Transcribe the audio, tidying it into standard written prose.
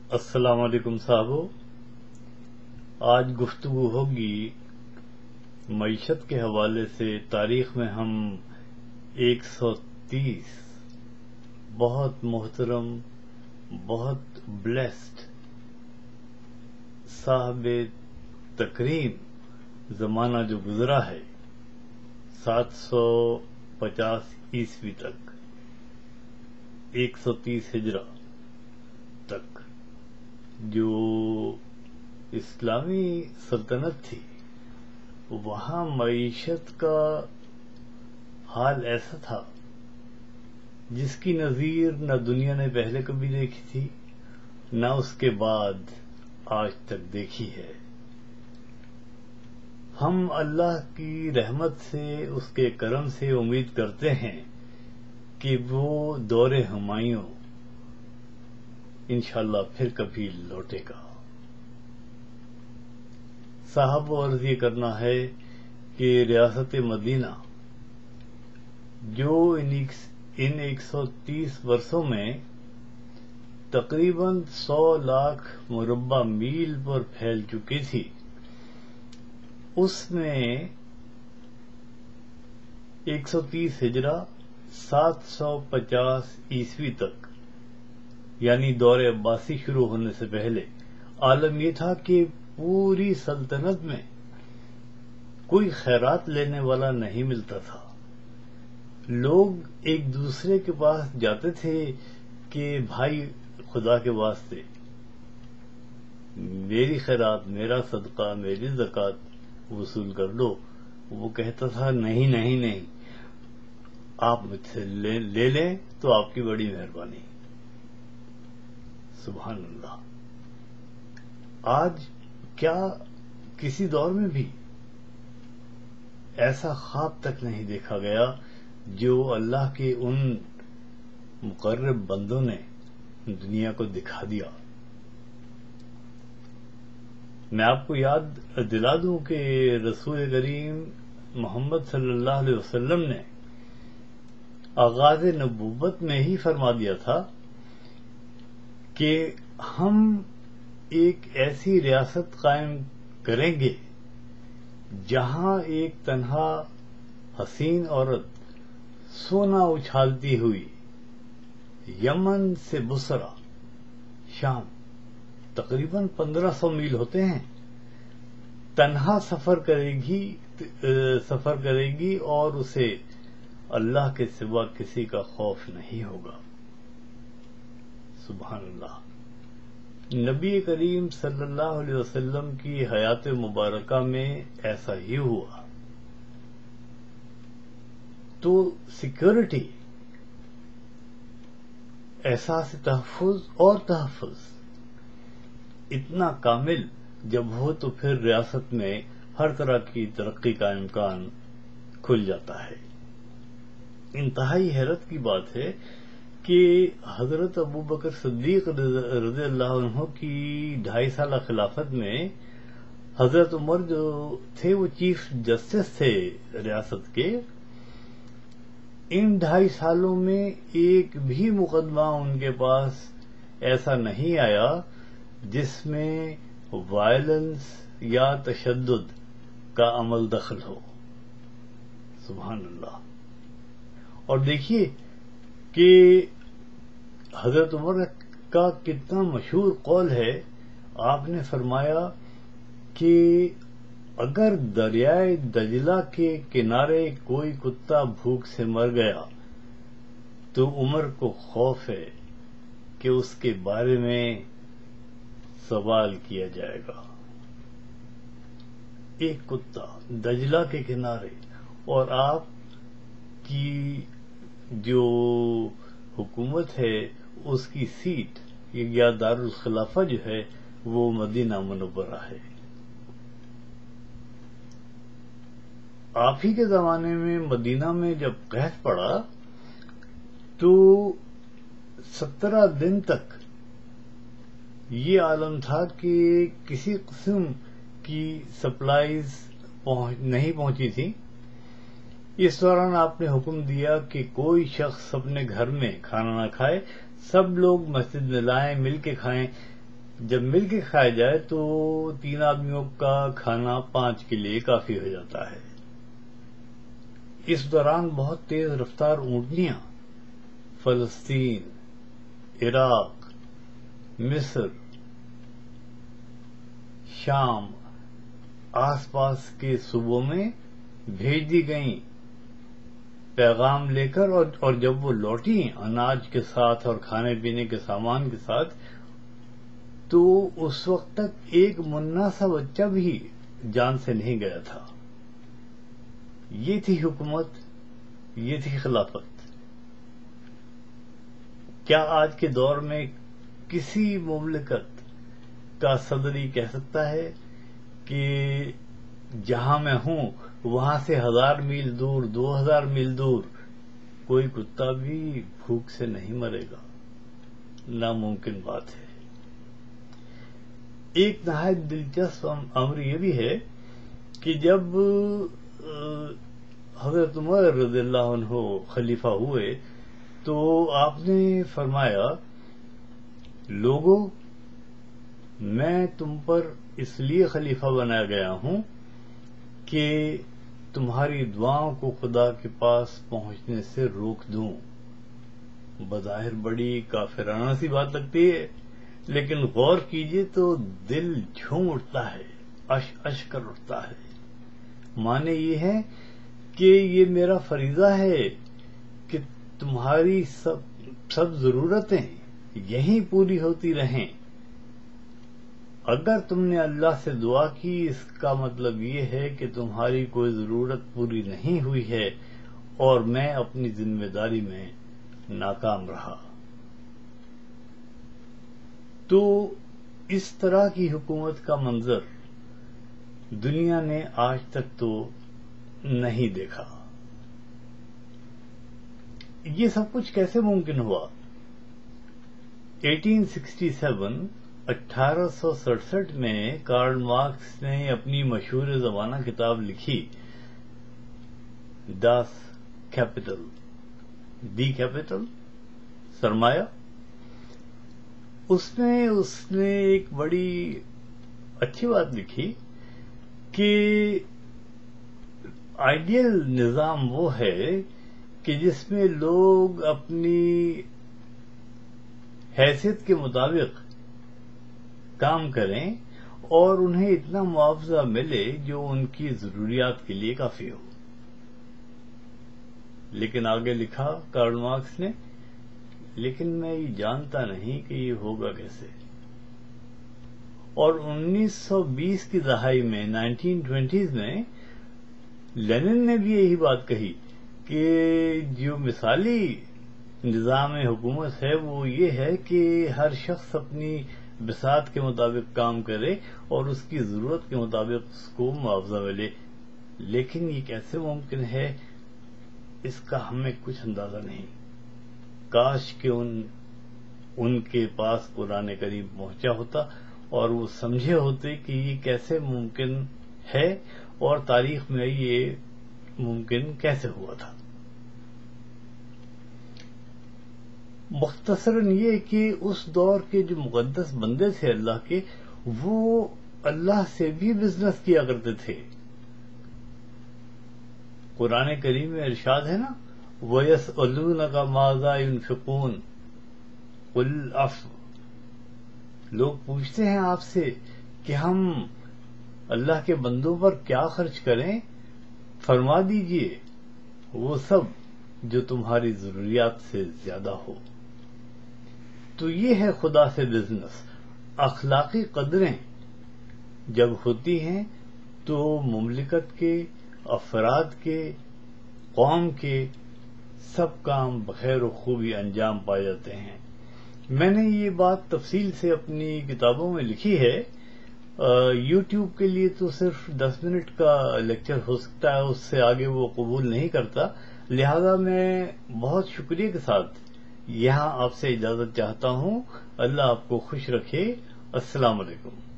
السلام علیکم صاحبو، آج گفتگو ہوگی معیشت کے حوالے سے۔ تاریخ میں ہم 130 بہت محترم، بہت بلیسڈ صاحب تکریم زمانہ جو گزرا ہے 750 عیسوی تک، 130 ہجرہ تک، جو اسلامی سلطنت تھی، وہاں معیشت کا حال ایسا تھا جس کی نظیر نہ دنیا نے پہلے کبھی دیکھی تھی، نہ اس کے بعد آج تک دیکھی ہے۔ ہم اللہ کی رحمت سے، اس کے کرم سے امید کرتے ہیں کہ وہ دور ہمایوں انشاءاللہ پھر کبھی لوٹے گا۔ صاحب عرض یہ کرنا ہے کہ ریاست مدینہ جو ان 130 برسوں میں تقریباً 100 لاکھ مربع میل پر پھیل چکی تھی، اس میں 130 ہجرہ 750 عیسوی تک، یعنی دور عباسی شروع ہونے سے پہلے، عالم یہ تھا کہ پوری سلطنت میں کوئی خیرات لینے والا نہیں ملتا تھا۔ لوگ ایک دوسرے کے پاس جاتے تھے کہ بھائی خدا کے واسطے میری خیرات، میرا صدقہ، میری زکوٰۃ وصول کر لو۔ وہ کہتا تھا نہیں نہیں نہیں، آپ مجھ سے لے لیں تو آپ کی بڑی مہربانی۔ سبحان اللہ۔ آج کیا کسی دور میں بھی ایسا خواب تک نہیں دیکھا گیا جو اللہ کے ان مقرب بندوں نے دنیا کو دکھا دیا۔ میں آپ کو یاد دلا دوں کہ رسول کریم محمد صلی اللہ علیہ وسلم نے آغاز نبوت میں ہی فرما دیا تھا کہ ہم ایک ایسی ریاست قائم کریں گے جہاں ایک تنہا حسین عورت سونا اچھالتی ہوئی یمن سے بصرہ، شام، تقریباً 1500 میل ہوتے ہیں، تنہا سفر کرے گی اور اسے اللہ کے سوا کسی کا خوف نہیں ہوگا۔ سبحان اللہ۔ نبی کریم صلی اللہ علیہ وسلم کی حیات مبارکہ میں ایسا ہی ہوا۔ تو سیکورٹی، احساس تحفظ اور تحفظ اتنا کامل جب ہو تو پھر ریاست میں ہر طرح کی ترقی کا امکان کھل جاتا ہے۔ انتہائی حیرت کی بات ہے کہ حضرت ابوبکر صدیق رضی اللہ عنہ کی 2.5 سالہ خلافت میں حضرت عمر جو تھے وہ چیف جسٹس تھے ریاست کے۔ ان 2.5 سالوں میں ایک بھی مقدمہ ان کے پاس ایسا نہیں آیا جس میں وائلنس یا تشدد کا عمل دخل ہو۔ سبحان اللہ۔ اور دیکھیے کہ حضرت عمر کا کتنا مشہور قول ہے۔ آپ نے فرمایا کہ اگر دریائے دجلہ کے کنارے کوئی کتا بھوک سے مر گیا تو عمر کو خوف ہے کہ اس کے بارے میں سوال کیا جائے گا۔ ایک کتا دجلہ کے کنارے، اور آپ کی جو حکومت ہے اس کی سیٹ یا دارالخلافہ جو ہے وہ مدینہ منورہ ہے۔ آپ ہی کے زمانے میں مدینہ میں جب قحط پڑا تو 17 دن تک یہ عالم تھا کہ کسی قسم کی سپلائیز نہیں پہنچی تھی۔ اس دوران آپ نے حکم دیا کہ کوئی شخص اپنے گھر میں کھانا نہ کھائے، سب لوگ مسجد میں لائیں، مل کے کھائیں، جب مل کے کھایا جائے تو 3 آدمیوں کا کھانا 5 کے لیے کافی ہو جاتا ہے۔ اس دوران بہت تیز رفتار اونٹنیاں فلسطین، عراق، مصر، شام، آس پاس کے صوبوں میں بھیج دی گئیں پیغام لے کر، اور جب وہ لوٹی اناج کے ساتھ اور کھانے پینے کے سامان کے ساتھ، تو اس وقت تک ایک منا سا بچہ بھی جان سے نہیں گیا تھا۔ یہ تھی حکومت، یہ تھی خلافت۔ کیا آج کے دور میں کسی مملکت کا صدر یہ کہہ سکتا ہے کہ جہاں میں ہوں وہاں سے 1000 میل دور، 2000 میل دور کوئی کتا بھی بھوک سے نہیں مرے گا؟ ناممکن بات ہے۔ ایک نہایت دلچسپ امر یہ بھی ہے کہ جب حضرت عمر رضی اللہ عنہ خلیفہ ہوئے تو آپ نے فرمایا، لوگوں، میں تم پر اس لیے خلیفہ بنایا گیا ہوں کہ تمہاری دعاؤں کو خدا کے پاس پہنچنے سے روک دوں۔ بظاہر بڑی کافرانہ سی بات لگتی ہے، لیکن غور کیجئے تو دل جھوم اٹھتا ہے، اش اش کر اٹھتا ہے۔ معنی یہ ہے کہ یہ میرا فریضہ ہے کہ تمہاری سب ضرورتیں یہیں پوری ہوتی رہیں۔ اگر تم نے اللہ سے دعا کی، اس کا مطلب یہ ہے کہ تمہاری کوئی ضرورت پوری نہیں ہوئی ہے اور میں اپنی ذمہ داری میں ناکام رہا۔ تو اس طرح کی حکومت کا منظر دنیا نے آج تک تو نہیں دیکھا۔ یہ سب کچھ کیسے ممکن ہوا؟ 1867 میں کارل مارکس نے اپنی مشہور زمانہ کتاب لکھی، ڈاس کیپٹل، دی کیپٹل، سرمایہ۔ اس نے ایک بڑی اچھی بات لکھی کہ آئیڈیل نظام وہ ہے کہ جس میں لوگ اپنی حیثیت کے مطابق کام کریں اور انہیں اتنا معاوضہ ملے جو ان کی ضروریات کے لیے کافی ہو۔ لیکن آگے لکھا کارل مارکس نے، لیکن میں یہ جانتا نہیں کہ یہ ہوگا کیسے۔ اور 1920 کی دہائی میں 1920s میں لینن نے بھی یہی بات کہی کہ جو مثالی نظام حکومت ہے وہ یہ ہے کہ ہر شخص اپنی بساط کے مطابق کام کرے اور اس کی ضرورت کے مطابق اس کو معاوضہ ملے۔ لیکن یہ کیسے ممکن ہے، اس کا ہمیں کچھ اندازہ نہیں۔ کاش کہ ان کے پاس قرآن کریم پہنچا ہوتا اور وہ سمجھے ہوتے کہ یہ کیسے ممکن ہے اور تاریخ میں یہ ممکن کیسے ہوا تھا۔ مختصراً یہ کہ اس دور کے جو مقدس بندے تھے اللہ کے، وہ اللہ سے بھی بزنس کیا کرتے تھے۔ قرآن کریم میں ارشاد ہے نا، وَيَسْأَلُونَكَ مَاذَا يُنْفِقُونَ قُلْ الْعَفْوَ۔ لوگ پوچھتے ہیں آپ سے کہ ہم اللہ کے بندوں پر کیا خرچ کریں، فرما دیجئے وہ سب جو تمہاری ضروریات سے زیادہ ہو۔ تو یہ ہے خدا سے بزنس۔ اخلاقی قدریں جب ہوتی ہیں تو مملکت کے، افراد کے، قوم کے سب کام بخیر و خوبی انجام پائے جاتے ہیں۔ میں نے یہ بات تفصیل سے اپنی کتابوں میں لکھی ہے۔ یوٹیوب کے لیے تو صرف 10 منٹ کا لیکچر ہو سکتا ہے، اس سے آگے وہ قبول نہیں کرتا، لہذا میں بہت شکریہ کے ساتھ یہاں آپ سے اجازت چاہتا ہوں۔ اللہ آپ کو خوش رکھے۔ السلام علیکم۔